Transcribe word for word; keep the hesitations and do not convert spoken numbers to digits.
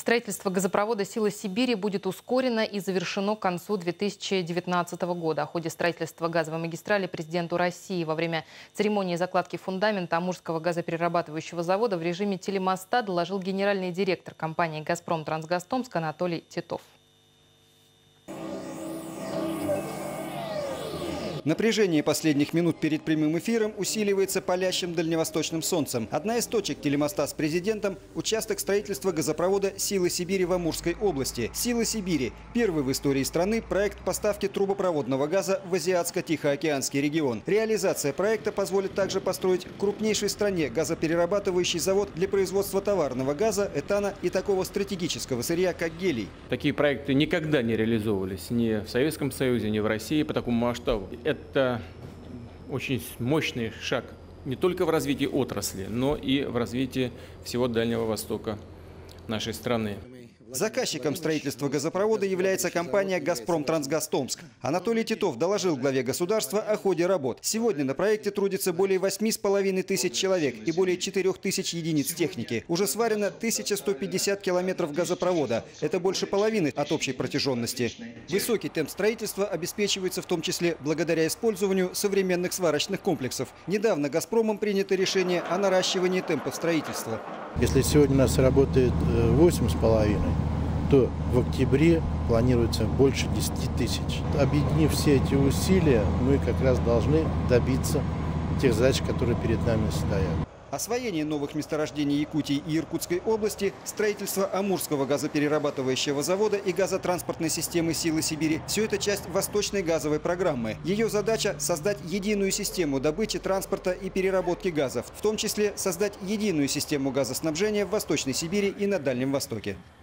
Строительство газопровода «Сила Сибири» будет ускорено и завершено к концу две тысячи девятнадцатого года. О ходе строительства газовой магистрали президенту России во время церемонии закладки фундамента Амурского газоперерабатывающего завода в режиме телемоста доложил генеральный директор компании «Газпром Трансгазтомск» Анатолий Титов. Напряжение последних минут перед прямым эфиром усиливается палящим дальневосточным солнцем. Одна из точек телемоста с президентом – участок строительства газопровода «Сила Сибири» в Амурской области. «Сила Сибири» – первый в истории страны проект поставки трубопроводного газа в Азиатско-Тихоокеанский регион. Реализация проекта позволит также построить в крупнейшей стране газоперерабатывающий завод для производства товарного газа, этана и такого стратегического сырья, как гелий. Такие проекты никогда не реализовывались ни в Советском Союзе, ни в России по такому масштабу. Это очень мощный шаг не только в развитии отрасли, но и в развитии всего Дальнего Востока нашей страны. Заказчиком строительства газопровода является компания «Газпром Трансгазтомск». Анатолий Титов доложил главе государства о ходе работ. Сегодня на проекте трудится более восьми с половиной тысяч человек и более четырёх тысяч единиц техники. Уже сварено тысяча сто пятьдесят километров газопровода. Это больше половины от общей протяженности. Высокий темп строительства обеспечивается в том числе благодаря использованию современных сварочных комплексов. Недавно «Газпромом» принято решение о наращивании темпов строительства. Если сегодня у нас работает восемь с половиной, то в октябре планируется больше десяти тысяч. Объединив все эти усилия, мы как раз должны добиться тех задач, которые перед нами стоят. Освоение новых месторождений Якутии и Иркутской области, строительство Амурского газоперерабатывающего завода и газотранспортной системы «Силы Сибири» – все это часть восточной газовой программы. Ее задача – создать единую систему добычи, транспорта и переработки газов, в том числе создать единую систему газоснабжения в Восточной Сибири и на Дальнем Востоке.